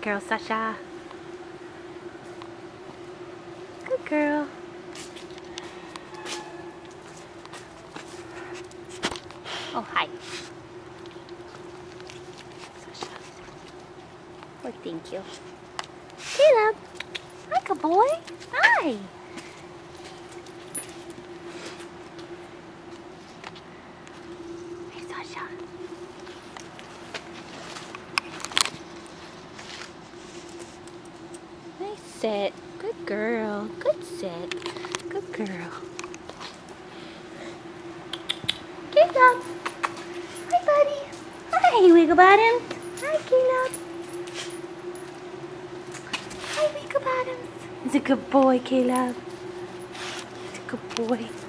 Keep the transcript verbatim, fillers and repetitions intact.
girl, Sasha. Good girl. Oh, hi. Sasha. Oh, thank you. Caleb. Hi, good boy. Hi. Hey, Sasha. Nice sit. Good girl. Good sit. Good girl. Caleb. Hi, buddy. Hi, Wiggle Bottoms. Hi, Caleb. Hi, Wiggle Bottoms. He's a good boy, Caleb. He's a good boy.